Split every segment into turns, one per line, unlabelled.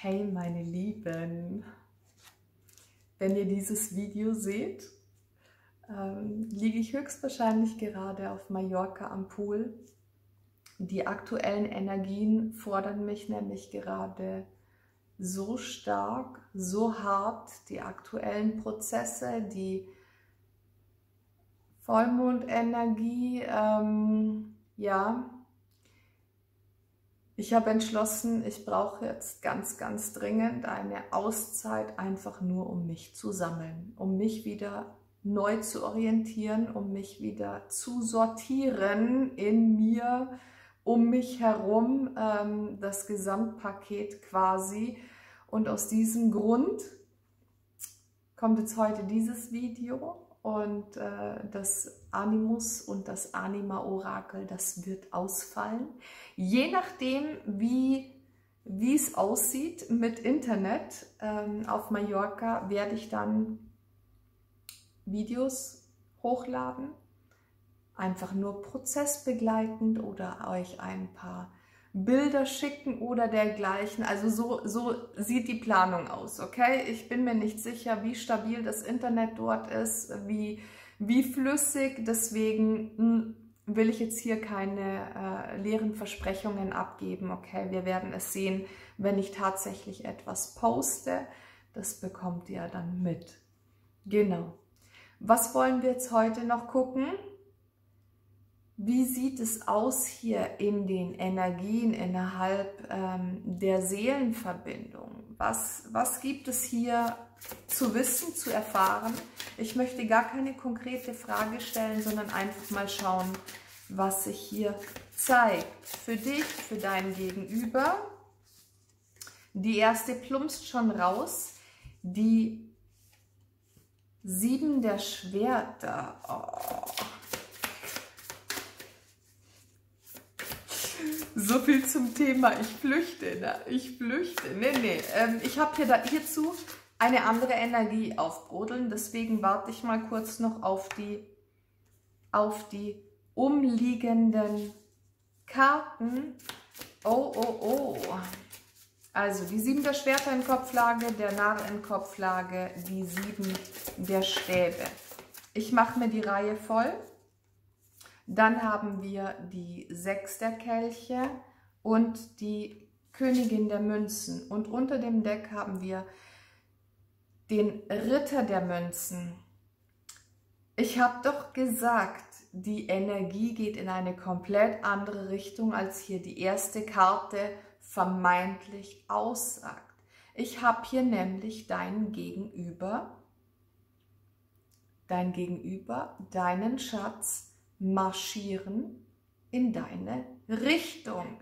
Hey meine Lieben, wenn ihr dieses Video seht, liege ich höchstwahrscheinlich gerade auf Mallorca am Pool. Die aktuellen Energien fordern mich nämlich gerade so stark, so hart, die aktuellen Prozesse, die Vollmondenergie, ja. Ich habe entschlossen, ich brauche jetzt ganz, ganz dringend eine Auszeit, einfach nur um mich zu sammeln, um mich wieder neu zu orientieren, um mich wieder zu sortieren in mir, um mich herum, das Gesamtpaket quasi. Und aus diesem Grund kommt jetzt heute dieses Video. Und das Animus und das Anima-Orakel, das wird ausfallen. Je nachdem, wie es aussieht mit Internet auf Mallorca, werde ich dann Videos hochladen. Einfach nur prozessbegleitend oder euch ein paar Bilder schicken oder dergleichen. Also so sieht die Planung aus, okay? Ich bin mir nicht sicher, wie stabil das Internet dort ist, wie flüssig. Deswegen will ich jetzt hier keine leeren Versprechungen abgeben, okay? Wir werden es sehen, wenn ich tatsächlich etwas poste. Das bekommt ihr dann mit. Genau. Was wollen wir jetzt heute noch gucken? Wie sieht es aus hier in den Energien innerhalb der Seelenverbindung? Was gibt es hier zu wissen, zu erfahren? Ich möchte gar keine konkrete Frage stellen, sondern einfach mal schauen, was sich hier zeigt. Für dich, für dein Gegenüber. Die erste plumpst schon raus. Die 7 der Schwerter. Oh. So viel zum Thema, ich flüchte, ne? Ich flüchte. Nee. Ich habe hierzu eine andere Energie aufbrodeln, deswegen warte ich mal kurz noch auf die umliegenden Karten. Oh. Also die 7 der Schwerter in Kopflage, der Narr in Kopflage, die 7 der Stäbe. Ich mache mir die Reihe voll. Dann haben wir die 6 der Kelche und die Königin der Münzen. Und unter dem Deck haben wir den Ritter der Münzen. Ich habe doch gesagt, die Energie geht in eine komplett andere Richtung, als hier die erste Karte vermeintlich aussagt. Ich habe hier nämlich deinen Gegenüber, deinen Schatz, marschieren in deine Richtung.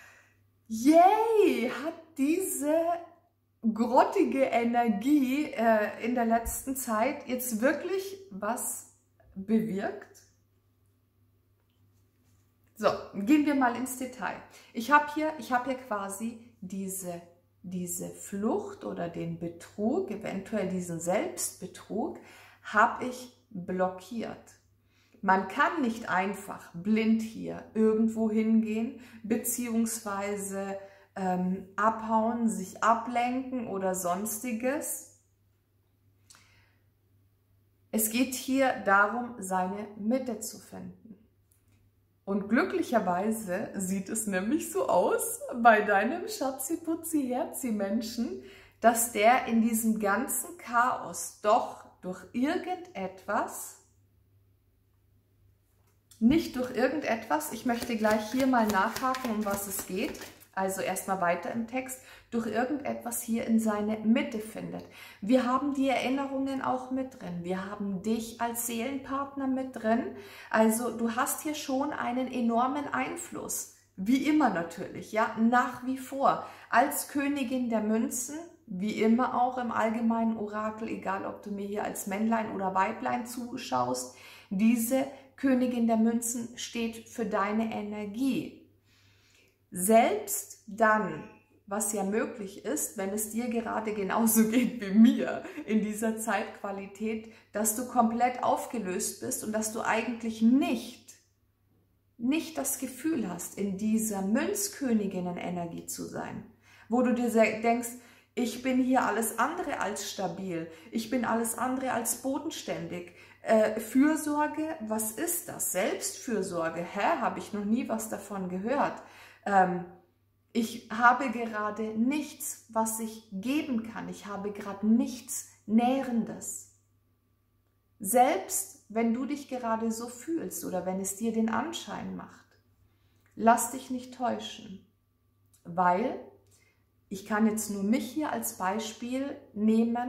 Yay! Hat diese grottige Energie in der letzten Zeit jetzt wirklich was bewirkt? So, gehen wir mal ins Detail. Ich habe hier quasi diese Flucht oder den Betrug, eventuell diesen Selbstbetrug, habe ich blockiert. Man kann nicht einfach blind hier irgendwo hingehen, beziehungsweise abhauen, sich ablenken oder sonstiges. Es geht hier darum, seine Mitte zu finden. Und glücklicherweise sieht es nämlich so aus bei deinem Schatzi-Putzi-Herzi-Menschen, dass der in diesem ganzen Chaos doch durch irgendetwas, nicht durch irgendetwas, ich möchte gleich hier mal nachhaken, um was es geht, also erstmal weiter im Text, durch irgendetwas hier in seine Mitte findet. Wir haben die Erinnerungen auch mit drin, wir haben dich als Seelenpartner mit drin, also du hast hier schon einen enormen Einfluss, wie immer natürlich, ja, nach wie vor, als Königin der Münzen, wie immer auch im allgemeinen Orakel, egal ob du mir hier als Männlein oder Weiblein zuschaust, diese Königin der Münzen steht für deine Energie. Selbst dann, was ja möglich ist, wenn es dir gerade genauso geht wie mir in dieser Zeitqualität, dass du komplett aufgelöst bist und dass du eigentlich nicht das Gefühl hast, in dieser Münzköniginnen-Energie zu sein, wo du dir denkst, Ich bin hier alles andere als stabil. Ich bin alles andere als bodenständig. Fürsorge, was ist das? Selbstfürsorge, habe ich noch nie was davon gehört. Ich habe gerade nichts, was ich geben kann. Ich habe gerade nichts Nährendes. Selbst wenn du dich gerade so fühlst oder wenn es dir den Anschein macht, lass dich nicht täuschen, weil ich kann jetzt nur mich hier als Beispiel nehmen.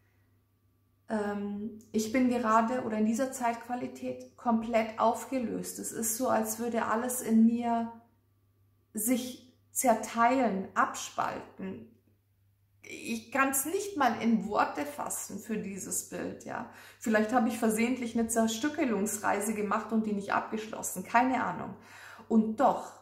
Ich bin gerade oder in dieser Zeitqualität komplett aufgelöst. Es ist so, als würde alles in mir sich zerteilen, abspalten. Ich kann es nicht mal in Worte fassen für dieses Bild. Ja. Vielleicht habe ich versehentlich eine Zerstückelungsreise gemacht und die nicht abgeschlossen. Keine Ahnung. Und doch,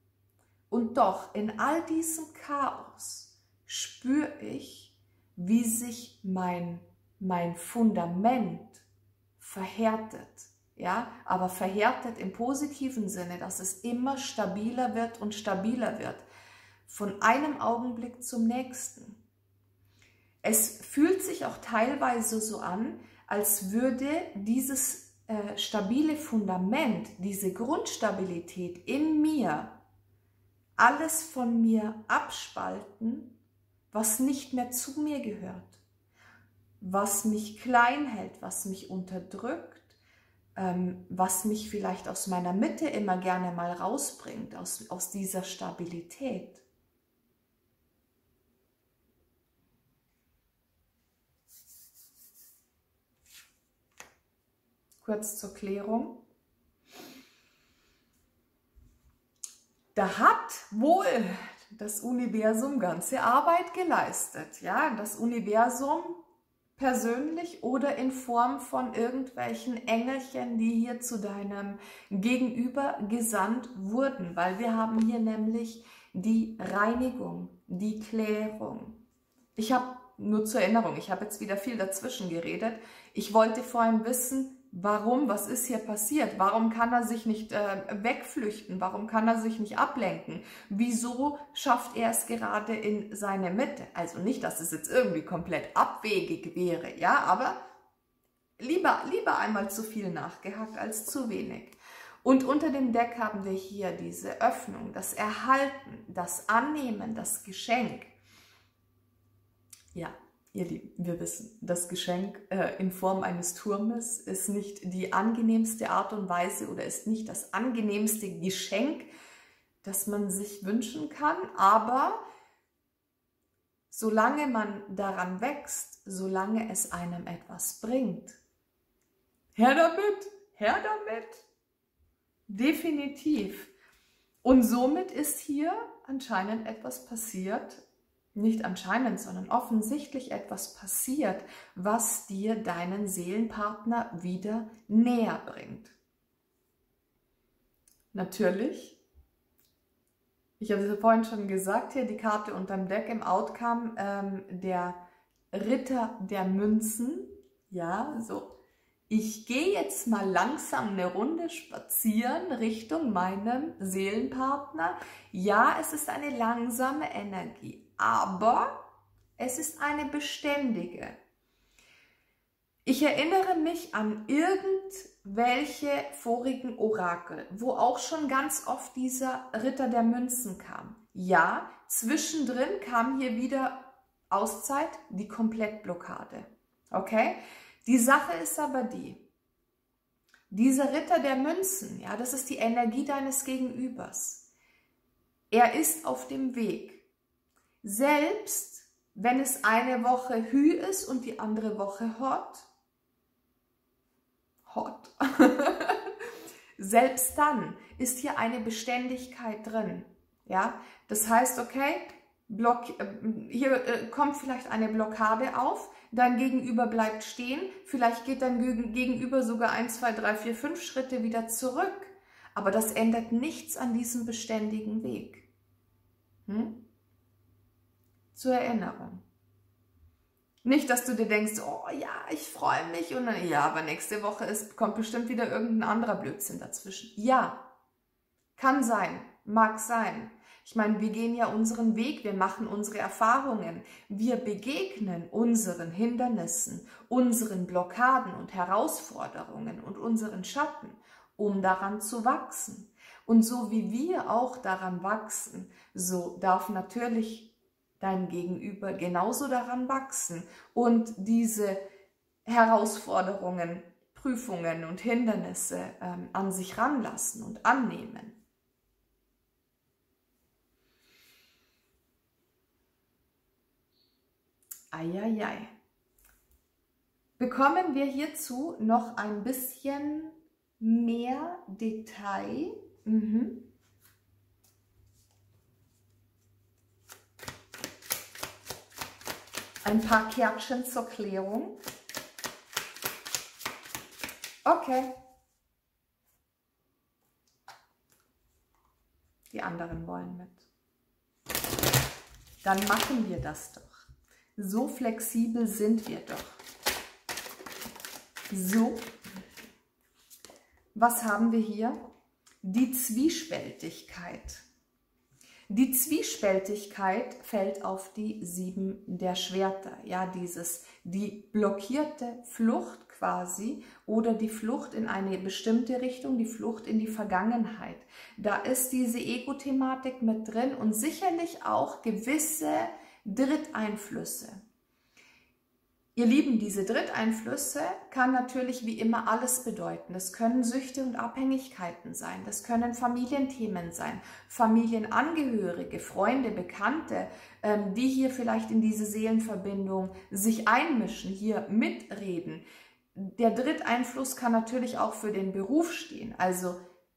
in all diesem Chaos spüre ich, wie sich mein Fundament verhärtet, ja, aber verhärtet im positiven Sinne, dass es immer stabiler wird und stabiler wird, von einem Augenblick zum nächsten. Es fühlt sich auch teilweise so an, als würde dieses stabile Fundament, diese Grundstabilität in mir, alles von mir abspalten, was nicht mehr zu mir gehört, was mich klein hält, was mich unterdrückt, was mich vielleicht aus meiner Mitte immer gerne mal rausbringt, aus dieser Stabilität. Kurz zur Klärung. Da hat wohl das Universum ganze Arbeit geleistet. Ja, das Universum persönlich oder in Form von irgendwelchen Engelchen, die hier zu deinem Gegenüber gesandt wurden. Weil wir haben hier nämlich die Reinigung, die Klärung. Ich habe, nur zur Erinnerung, ich habe jetzt wieder viel dazwischen geredet. Ich wollte vorhin wissen, warum, was ist hier passiert? Warum kann er sich nicht wegflüchten? Warum kann er sich nicht ablenken? Wieso schafft er es gerade in seine Mitte? Also nicht, dass es jetzt irgendwie komplett abwegig wäre, ja, aber lieber einmal zu viel nachgehakt als zu wenig. Und unter dem Deck haben wir hier diese Öffnung, das Erhalten, das Annehmen, das Geschenk. Ja. Ihr Lieben, wir wissen, das Geschenk in Form eines Turmes ist nicht die angenehmste Art und Weise oder ist nicht das angenehmste Geschenk, das man sich wünschen kann, aber solange man daran wächst, solange es einem etwas bringt, her damit, definitiv. Und somit ist hier anscheinend etwas passiert, nicht anscheinend, sondern offensichtlich etwas passiert, was dir deinen Seelenpartner wieder näher bringt. Natürlich, ich habe es ja vorhin schon gesagt, hier die Karte unterm Deck im Outcome, der Ritter der Münzen, ja, so. Ich gehe jetzt mal langsam eine Runde spazieren Richtung meinem Seelenpartner. Ja, es ist eine langsame Energie, aber es ist eine beständige. Ich erinnere mich an irgendwelche vorigen Orakel, wo auch schon ganz oft dieser Ritter der Münzen kam. Ja, zwischendrin kam hier wieder Auszeit, die Komplettblockade. Okay? Die Sache ist aber dieser Ritter der Münzen, ja, das ist die Energie deines Gegenübers. Er ist auf dem Weg. Selbst wenn es eine Woche Hü ist und die andere Woche Hot, selbst dann ist hier eine Beständigkeit drin. Ja? Das heißt, okay, hier kommt vielleicht eine Blockade auf, dein Gegenüber bleibt stehen, vielleicht geht dein Gegenüber sogar 1, 2, 3, 4, 5 Schritte wieder zurück, aber das ändert nichts an diesem beständigen Weg. Zur Erinnerung. Nicht, dass du dir denkst, oh ja, ich freue mich und dann, ja, aber nächste Woche kommt bestimmt wieder irgendein anderer Blödsinn dazwischen. Ja, kann sein, mag sein. Ich meine, wir gehen ja unseren Weg, wir machen unsere Erfahrungen, wir begegnen unseren Hindernissen, unseren Blockaden und Herausforderungen und unseren Schatten, um daran zu wachsen. Und so wie wir auch daran wachsen, so darf natürlich dein Gegenüber genauso daran wachsen und diese Herausforderungen, Prüfungen und Hindernisse an sich ranlassen und annehmen. Eieiei. Bekommen wir hierzu noch ein bisschen mehr Detail? Ein paar Kärtchen zur Klärung. Okay. Die anderen wollen mit. Dann machen wir das doch. So flexibel sind wir doch. So. Was haben wir hier? Die Zwiespältigkeit. Die Zwiespältigkeit fällt auf die 7 der Schwerter. Ja, die blockierte Flucht quasi oder die Flucht in eine bestimmte Richtung, die Flucht in die Vergangenheit. Da ist diese Ego-Thematik mit drin und sicherlich auch gewisse Dritteinflüsse. Ihr Lieben, diese Dritteinflüsse kann natürlich wie immer alles bedeuten. Das können Süchte und Abhängigkeiten sein, das können Familienthemen sein, Familienangehörige, Freunde, Bekannte, die hier vielleicht in diese Seelenverbindung sich einmischen, hier mitreden. Der Dritteinfluss kann natürlich auch für den Beruf stehen. Also,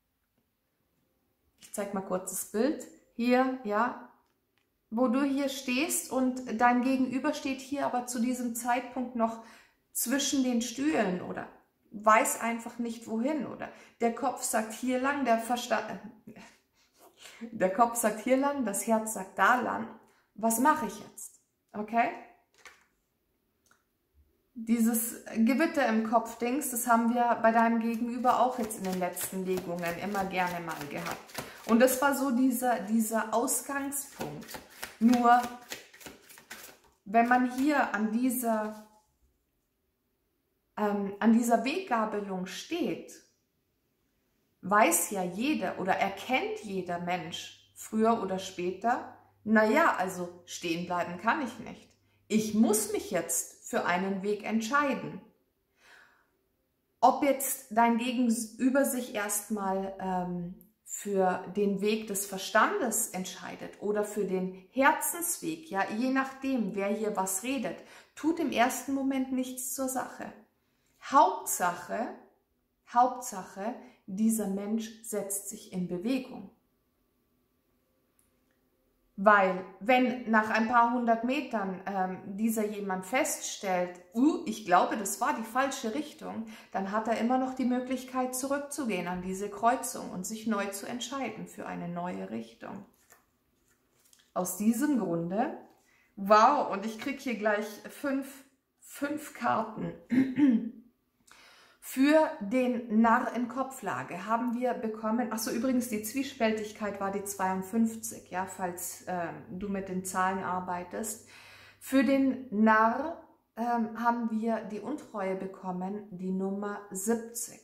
ich zeige mal kurz das Bild. Hier, ja, wo du hier stehst und dein Gegenüber steht hier aber zu diesem Zeitpunkt noch zwischen den Stühlen oder weiß einfach nicht wohin oder der Kopf sagt hier lang, der Kopf sagt hier lang, das Herz sagt da lang. Was mache ich jetzt? Okay? Dieses Gewitter im Kopf-Dings, das haben wir bei deinem Gegenüber auch jetzt in den letzten Legungen immer gerne mal gehabt. Und das war so dieser Ausgangspunkt. Nur, wenn man hier an dieser Weggabelung steht, weiß ja jeder oder erkennt jeder Mensch früher oder später, naja, also stehen bleiben kann ich nicht. Ich muss mich jetzt für einen Weg entscheiden. Ob jetzt dein Gegenüber sich erstmal für den Weg des Verstandes entscheidet oder für den Herzensweg, ja, je nachdem, wer hier was redet, tut im ersten Moment nichts zur Sache. Hauptsache, dieser Mensch setzt sich in Bewegung. Weil, wenn nach ein paar 100 Metern dieser jemand feststellt, ich glaube, das war die falsche Richtung, dann hat er immer noch die Möglichkeit, zurückzugehen an diese Kreuzung und sich neu zu entscheiden für eine neue Richtung. Aus diesem Grunde, wow, und ich kriege hier gleich fünf Karten. Für den Narr in Kopflage haben wir bekommen, achso, übrigens die Zwiespältigkeit war die 52, ja, falls du mit den Zahlen arbeitest. Für den Narr haben wir die Untreue bekommen, die Nummer 70.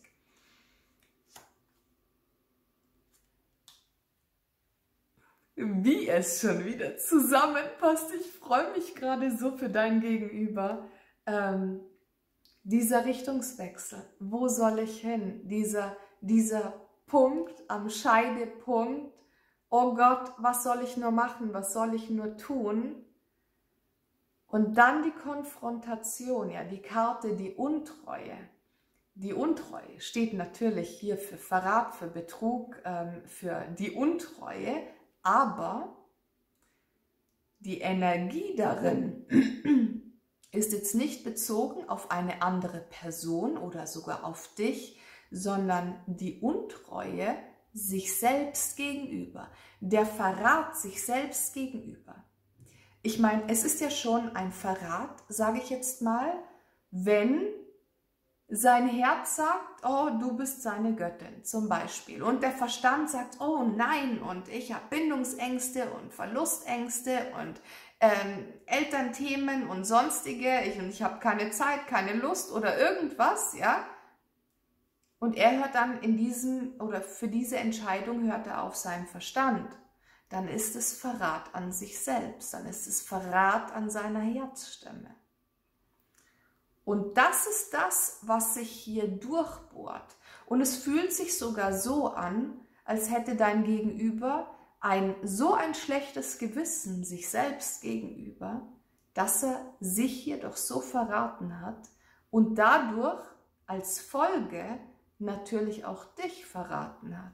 Wie es schon wieder zusammenpasst, ich freue mich gerade so für dein Gegenüber. Dieser Richtungswechsel, wo soll ich hin? Dieser Punkt am Scheidepunkt, oh Gott, was soll ich nur machen, was soll ich nur tun? Und dann die Konfrontation, ja, die Karte, die Untreue. Die Untreue steht natürlich hier für Verrat, für Betrug, für die Untreue, aber die Energie darin ist jetzt nicht bezogen auf eine andere Person oder sogar auf dich, sondern die Untreue sich selbst gegenüber, der Verrat sich selbst gegenüber. Ich meine, es ist ja schon ein Verrat, sage ich jetzt mal, wenn Sein Herz sagt, oh, du bist seine Göttin zum Beispiel. Und der Verstand sagt, oh nein, und ich habe Bindungsängste und Verlustängste und Elternthemen und sonstige. Ich habe keine Zeit, keine Lust oder irgendwas, ja. Und er hört dann für diese Entscheidung hört er auf seinen Verstand. Dann ist es Verrat an sich selbst, dann ist es Verrat an seiner Herzstimme. Und das ist das, was sich hier durchbohrt. Und es fühlt sich sogar so an, als hätte dein Gegenüber so ein schlechtes Gewissen sich selbst gegenüber, dass er sich hier doch so verraten hat und dadurch als Folge natürlich auch dich verraten hat.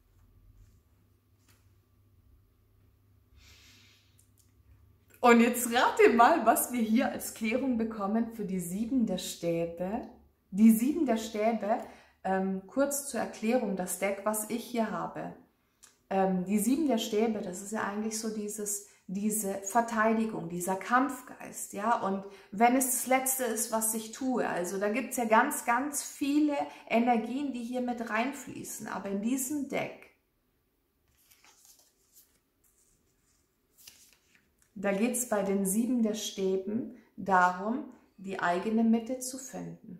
Und jetzt rate mal, was wir hier als Klärung bekommen für die 7 der Stäbe. Die 7 der Stäbe, kurz zur Erklärung, das Deck, was ich hier habe. Die 7 der Stäbe, das ist ja eigentlich so diese Verteidigung, dieser Kampfgeist, ja, und wenn es das Letzte ist, was ich tue, also da gibt es ja ganz, ganz viele Energien, die hier mit reinfließen, aber in diesem Deck, da geht es bei den 7 der Stäben darum, die eigene Mitte zu finden.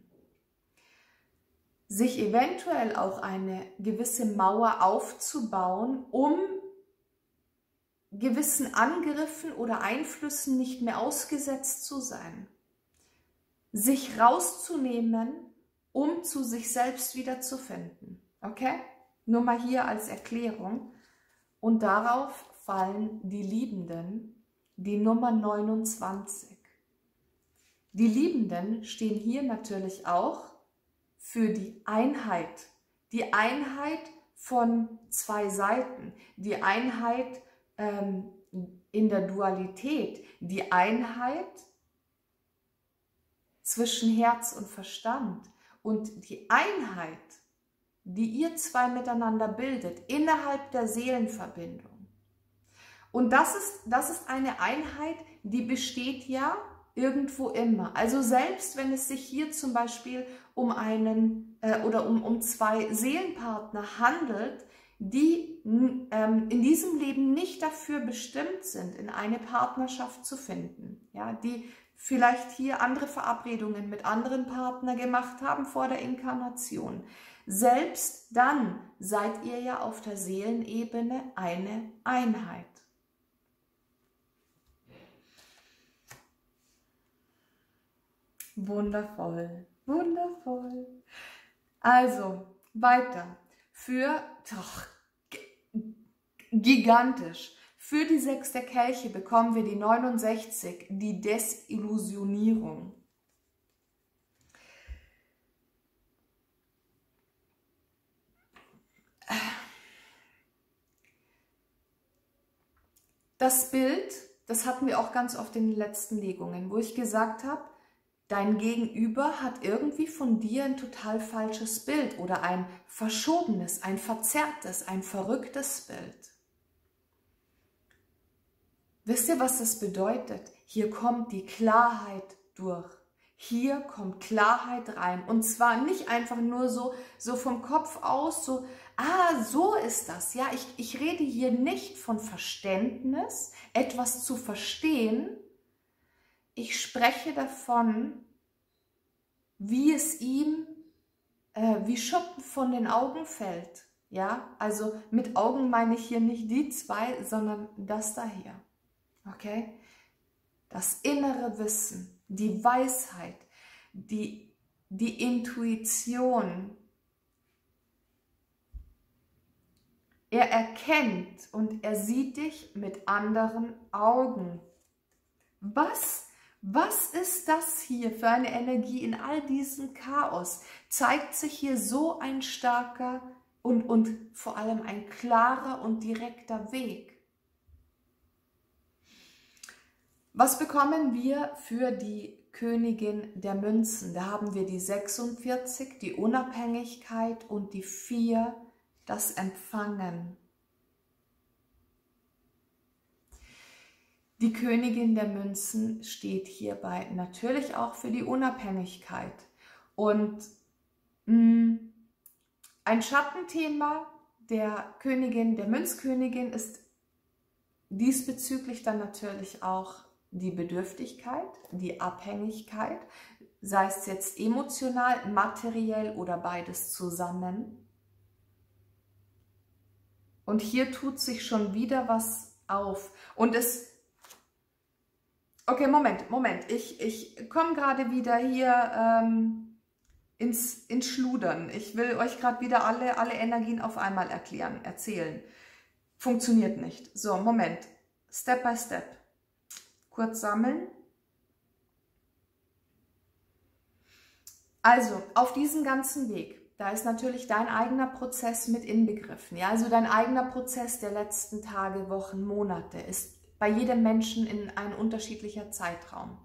Sich eventuell auch eine gewisse Mauer aufzubauen, um gewissen Angriffen oder Einflüssen nicht mehr ausgesetzt zu sein. Sich rauszunehmen, um zu sich selbst wieder zu finden. Okay? Nur mal hier als Erklärung. Und darauf fallen die Liebenden, die Nummer 29. Die Liebenden stehen hier natürlich auch für die Einheit von 2 Seiten, die Einheit in der Dualität, die Einheit zwischen Herz und Verstand und die Einheit, die ihr 2 miteinander bildet, innerhalb der Seelenverbindung. Und das ist eine Einheit, die besteht ja irgendwo immer. Also selbst wenn es sich hier zum Beispiel um um 2 Seelenpartner handelt, die in diesem Leben nicht dafür bestimmt sind, in eine Partnerschaft zu finden, ja, die vielleicht hier andere Verabredungen mit anderen Partnern gemacht haben vor der Inkarnation. Selbst dann seid ihr ja auf der Seelenebene eine Einheit. Wundervoll, wundervoll. Also, weiter. Gigantisch. Für die 6 der Kelche bekommen wir die 69, die Desillusionierung. Das Bild, das hatten wir auch ganz oft in den letzten Legungen, wo ich gesagt habe, dein Gegenüber hat irgendwie von dir ein total falsches Bild oder ein verschobenes, ein verzerrtes, ein verrücktes Bild. Wisst ihr, was das bedeutet? Hier kommt die Klarheit durch. Hier kommt Klarheit rein. Und zwar nicht einfach nur so vom Kopf aus, so ist das. Ja, ich rede hier nicht von Verständnis, etwas zu verstehen. Ich spreche davon, wie es ihm wie Schuppen von den Augen fällt. Ja, also mit Augen meine ich hier nicht die 2, sondern das da hier. Okay? Das innere Wissen, die Weisheit, die Intuition. Er erkennt und er sieht dich mit anderen Augen. Was ist das hier für eine Energie in all diesem Chaos? Zeigt sich hier so ein starker und vor allem ein klarer und direkter Weg. Was bekommen wir für die Königin der Münzen? Da haben wir die 46, die Unabhängigkeit und die 4, das Empfangen. Die Königin der Münzen steht hierbei natürlich auch für die Unabhängigkeit. Und Ein Schattenthema der Königin, der Münzkönigin ist diesbezüglich dann natürlich auch die Bedürftigkeit, die Abhängigkeit, sei es jetzt emotional, materiell oder beides zusammen. Und hier tut sich schon wieder was auf. Und okay, Moment. Ich komme gerade wieder hier ins Schludern. Ich will euch gerade wieder alle Energien auf einmal erzählen. Funktioniert nicht. So, Moment. Step by Step. Kurz sammeln. Also, auf diesem ganzen Weg, da ist natürlich dein eigener Prozess mit inbegriffen. Ja? Also dein eigener Prozess der letzten Tage, Wochen, Monate ist bei jedem Menschen in ein unterschiedlicher Zeitraum.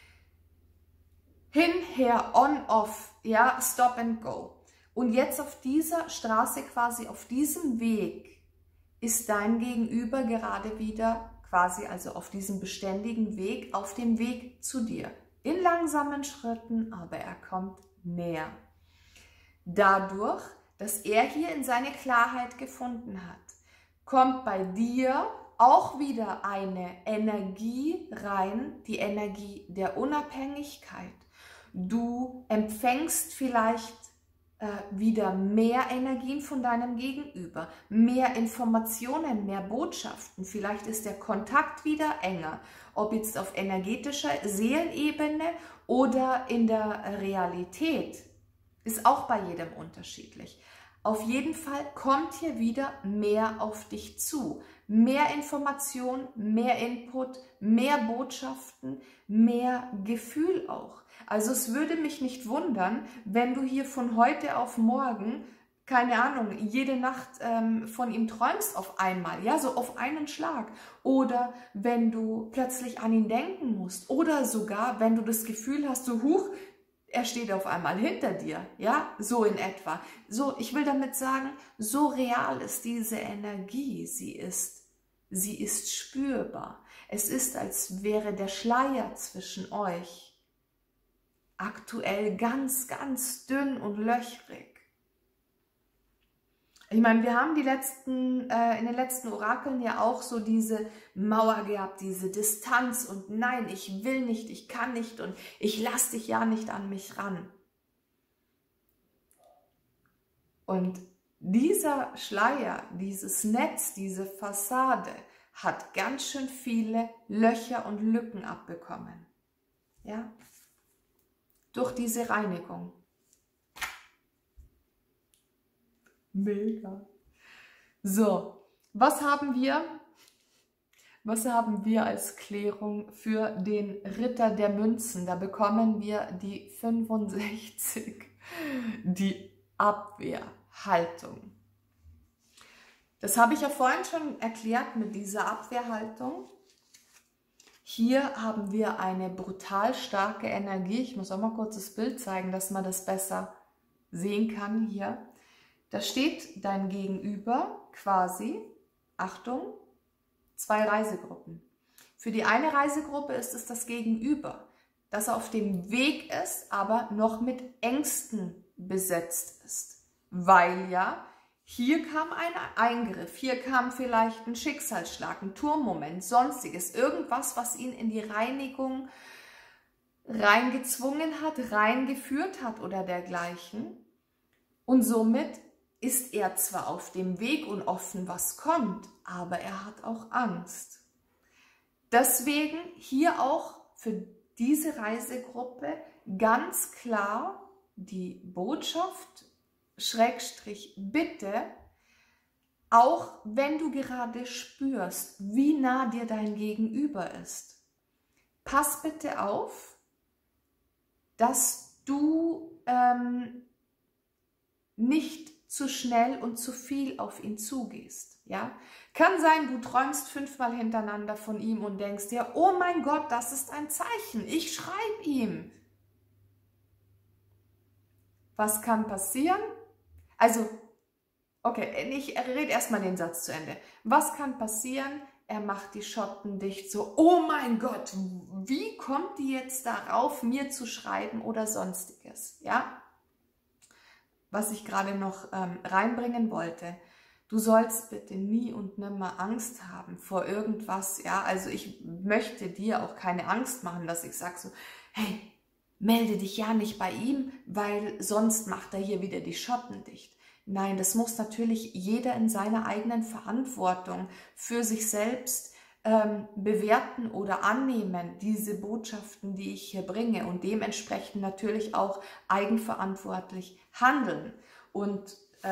Hin, her, on, off, ja, stop and go. Und jetzt auf dieser Straße, quasi auf diesem Weg, ist dein Gegenüber gerade wieder quasi, also auf diesem beständigen Weg, auf dem Weg zu dir. In langsamen Schritten, aber er kommt näher. Dadurch, dass er hier in seine Klarheit gefunden hat, kommt bei dir auch wieder eine Energie rein, die Energie der Unabhängigkeit. Du empfängst vielleicht wieder mehr Energien von deinem Gegenüber, mehr Informationen, mehr Botschaften. Vielleicht ist der Kontakt wieder enger, ob jetzt auf energetischer Seelenebene oder in der Realität. Ist auch bei jedem unterschiedlich. Auf jeden Fall kommt hier wieder mehr auf dich zu. Mehr Information, mehr Input, mehr Botschaften, mehr Gefühl auch. Also es würde mich nicht wundern, wenn du hier von heute auf morgen, keine Ahnung, jede Nacht von ihm träumst auf einmal, ja, so auf einen Schlag. Oder wenn du plötzlich an ihn denken musst. Oder sogar, wenn du das Gefühl hast, so huch, er steht auf einmal hinter dir, ja, so in etwa. So, ich will damit sagen, so real ist diese Energie, sie ist spürbar. Es ist, als wäre der Schleier zwischen euch aktuell ganz, ganz dünn und löchrig. Ich meine, wir haben in den letzten Orakeln ja auch so diese Mauer gehabt, diese Distanz und nein, ich will nicht, ich kann nicht und ich lasse dich ja nicht an mich ran. Und dieser Schleier, dieses Netz, diese Fassade hat ganz schön viele Löcher und Lücken abbekommen. Ja? Durch diese Reinigung. Mega. So, was haben wir als Klärung für den Ritter der Münzen? Da bekommen wir die 65, die Abwehrhaltung. Das habe ich ja vorhin schon erklärt mit dieser Abwehrhaltung. Hier haben wir eine brutal starke Energie. Ich muss auch mal kurz das Bild zeigen, dass man das besser sehen kann hier. Da steht dein Gegenüber quasi, Achtung, 2 Reisegruppen. Für die eine Reisegruppe ist es das Gegenüber, das auf dem Weg ist, aber noch mit Ängsten besetzt ist. Weil ja, hier kam ein Eingriff, hier kam vielleicht ein Schicksalsschlag, ein Turmmoment, sonstiges, irgendwas, was ihn in die Reinigung reingezwungen hat, reingeführt hat oder dergleichen. Und somit ist er zwar auf dem Weg und offen, was kommt, aber er hat auch Angst. Deswegen hier auch für diese Reisegruppe ganz klar die Botschaft, Schrägstrich bitte, auch wenn du gerade spürst, wie nah dir dein Gegenüber ist, pass bitte auf, dass du nicht zu schnell und zu viel auf ihn zugehst. Ja? Kann sein, du träumst 5-mal hintereinander von ihm und denkst dir, oh mein Gott, das ist ein Zeichen, ich schreibe ihm. Was kann passieren? Also, okay, ich rede erstmal den Satz zu Ende. Was kann passieren? Er macht die Schotten dicht, so, oh mein Gott, wie kommt die jetzt darauf, mir zu schreiben oder sonstiges, ja? was ich gerade noch reinbringen wollte. Du sollst bitte nie und nimmer Angst haben vor irgendwas. Ja, also ich möchte dir auch keine Angst machen, dass ich sage so, hey, melde dich ja nicht bei ihm, weil sonst macht er hier wieder die Schotten dicht. Nein, das muss natürlich jeder in seiner eigenen Verantwortung für sich selbst bewerten oder annehmen, diese Botschaften, die ich hier bringe, und dementsprechend natürlich auch eigenverantwortlich handeln. Und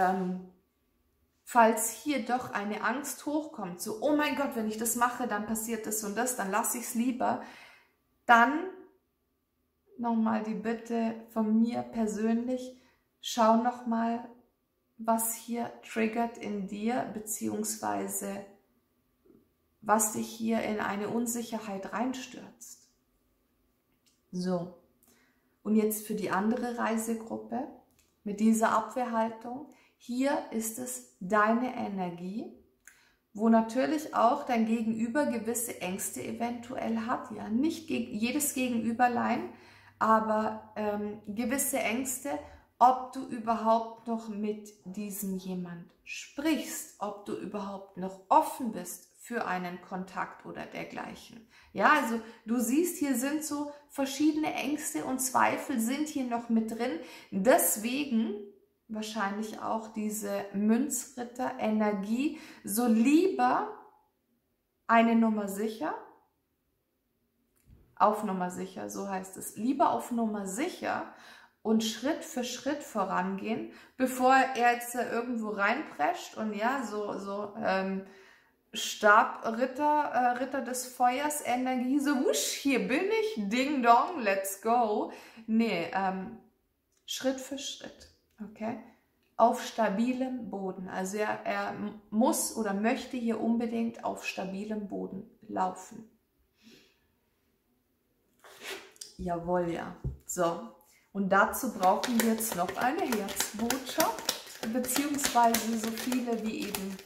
falls hier doch eine Angst hochkommt, so, oh mein Gott, wenn ich das mache, dann passiert das und das, dann lasse ich es lieber, dann nochmal die Bitte von mir persönlich, schau nochmal, was hier triggert in dir, beziehungsweise was dich hier in eine Unsicherheit reinstürzt. So, und jetzt für die andere Reisegruppe mit dieser Abwehrhaltung. Hier ist es deine Energie, wo natürlich auch dein Gegenüber gewisse Ängste eventuell hat. Ja, nicht jedes Gegenüberlein, aber gewisse Ängste, ob du überhaupt noch mit diesem jemand sprichst, ob du überhaupt noch offen bist für einen Kontakt oder dergleichen. Ja, also du siehst, hier sind so verschiedene Ängste und Zweifel sind hier noch mit drin. Deswegen wahrscheinlich auch diese Münzritter-Energie, so lieber eine Nummer sicher, auf Nummer sicher, so heißt es, lieber auf Nummer sicher und Schritt für Schritt vorangehen, bevor er jetzt irgendwo reinprescht und ja, so Stabritter, Ritter des Feuers Energie, so wusch, hier bin ich, ding dong, let's go. Nee, Schritt für Schritt, okay? Auf stabilem Boden. Also er muss oder möchte hier unbedingt auf stabilem Boden laufen. Jawohl, ja. So, und dazu brauchen wir jetzt noch eine Herzbotschaft, beziehungsweise so viele wie eben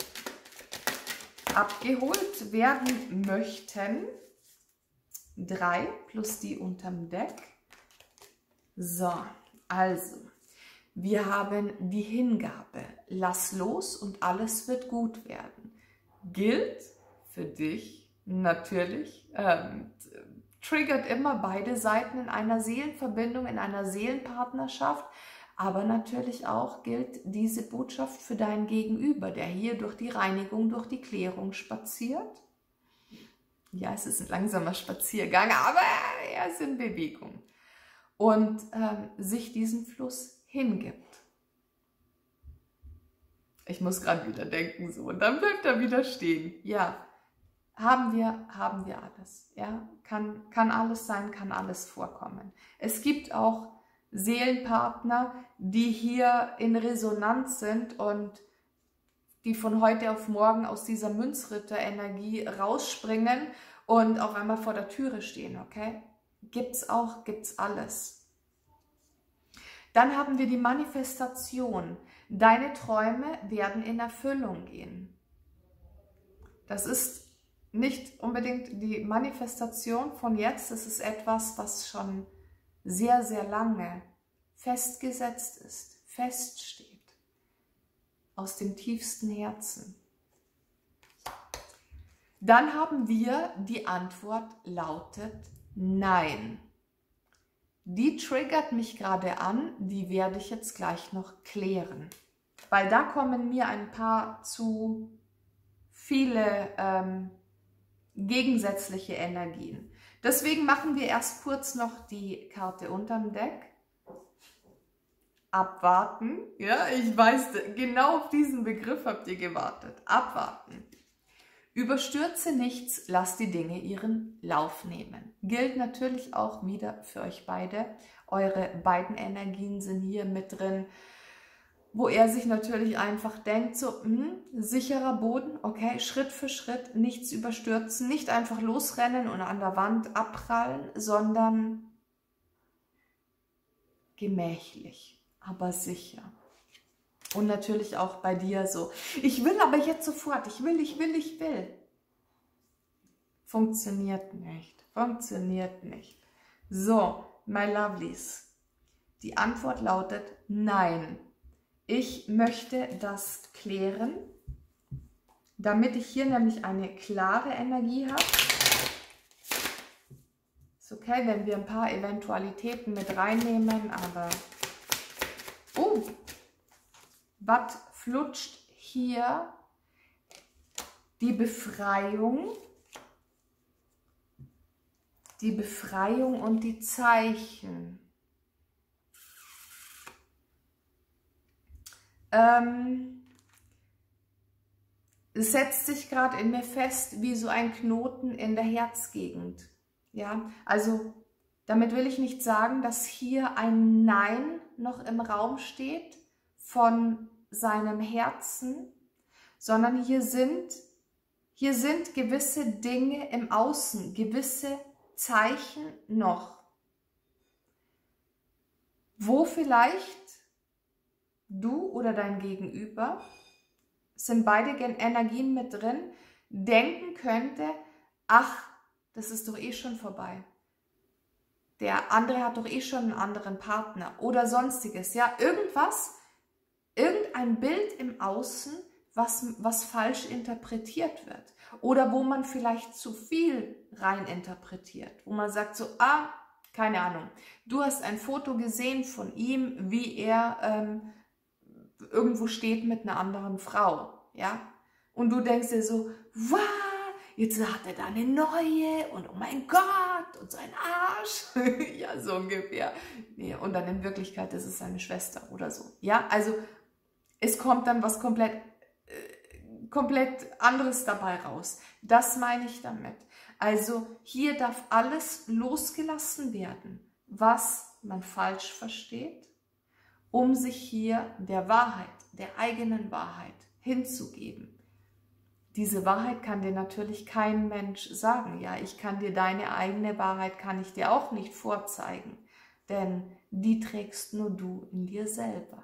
abgeholt werden möchten. 3 plus die unterm Deck. So, also, wir haben die Hingabe. Lass los und alles wird gut werden. Gilt für dich natürlich, triggert immer beide Seiten in einer Seelenverbindung, in einer Seelenpartnerschaft. Aber natürlich auch gilt diese Botschaft für deinen Gegenüber, der hier durch die Reinigung, durch die Klärung spaziert. Ja, es ist ein langsamer Spaziergang, aber er ist in Bewegung. Und sich diesem Fluss hingibt. Ich muss gerade wieder denken, so, und dann bleibt er wieder stehen. Ja, haben wir alles. Ja, kann alles sein, kann alles vorkommen. Es gibt auch Seelenpartner, die hier in Resonanz sind und die von heute auf morgen aus dieser Münzritter-Energie rausspringen und auf einmal vor der Türe stehen, okay? Gibt's auch, gibt's alles. Dann haben wir die Manifestation. Deine Träume werden in Erfüllung gehen. Das ist nicht unbedingt die Manifestation von jetzt, das ist etwas, was schon sehr, sehr lange festgesetzt ist, feststeht, aus dem tiefsten Herzen. Dann haben wir die Antwort lautet Nein. Die triggert mich gerade an, die werde ich jetzt gleich noch klären, weil da kommen mir ein paar zu viele gegensätzliche Energien. Deswegen machen wir erst kurz noch die Karte unterm Deck. Abwarten. Ja, ich weiß, genau auf diesen Begriff habt ihr gewartet. Abwarten. Überstürze nichts, lass die Dinge ihren Lauf nehmen. Gilt natürlich auch wieder für euch beide. Eure beiden Energien sind hier mit drin, wo er sich natürlich einfach denkt, so, sicherer Boden, okay, Schritt für Schritt, nichts überstürzen, nicht einfach losrennen und an der Wand abprallen, sondern gemächlich, aber sicher. Und natürlich auch bei dir so, ich will aber jetzt sofort, ich will. Funktioniert nicht, funktioniert nicht. So, my lovelies, die Antwort lautet Nein. Ich möchte das klären, damit ich hier nämlich eine klare Energie habe. Ist okay, wenn wir ein paar Eventualitäten mit reinnehmen, aber... Oh, was flutscht hier? Die Befreiung und die Zeichen. Es setzt sich gerade in mir fest wie so ein Knoten in der Herzgegend. Ja, also damit will ich nicht sagen, dass hier ein Nein noch im Raum steht von seinem Herzen, sondern hier sind gewisse Dinge im Außen, gewisse Zeichen noch, wo vielleicht du oder dein Gegenüber, es sind beide Energien mit drin, denken könnte, ach, das ist doch eh schon vorbei. Der andere hat doch eh schon einen anderen Partner oder sonstiges. Ja, irgendein Bild im Außen, was falsch interpretiert wird. Oder wo man vielleicht zu viel rein interpretiert. Wo man sagt so, keine Ahnung, du hast ein Foto gesehen von ihm, wie er irgendwo steht mit einer anderen Frau, ja, und du denkst dir so, wow, jetzt hat er da eine neue und oh mein Gott und sein Arsch, ja, so ungefähr, ja, und dann in Wirklichkeit ist es seine Schwester oder so, ja, also es kommt dann was komplett anderes dabei raus, das meine ich damit. Also hier darf alles losgelassen werden, was man falsch versteht, um sich hier der Wahrheit, der eigenen Wahrheit hinzugeben. Diese Wahrheit kann dir natürlich kein Mensch sagen. Ja, ich kann dir deine eigene Wahrheit, kann ich dir auch nicht vorzeigen, denn die trägst nur du in dir selber.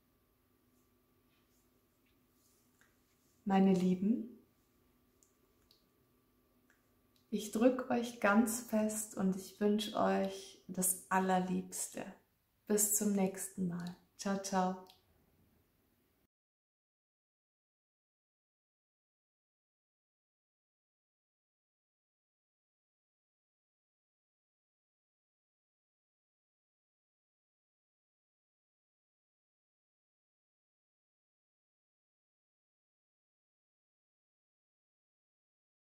Meine Lieben, ich drücke euch ganz fest und ich wünsche euch das Allerliebste. Bis zum nächsten Mal. Ciao, ciao.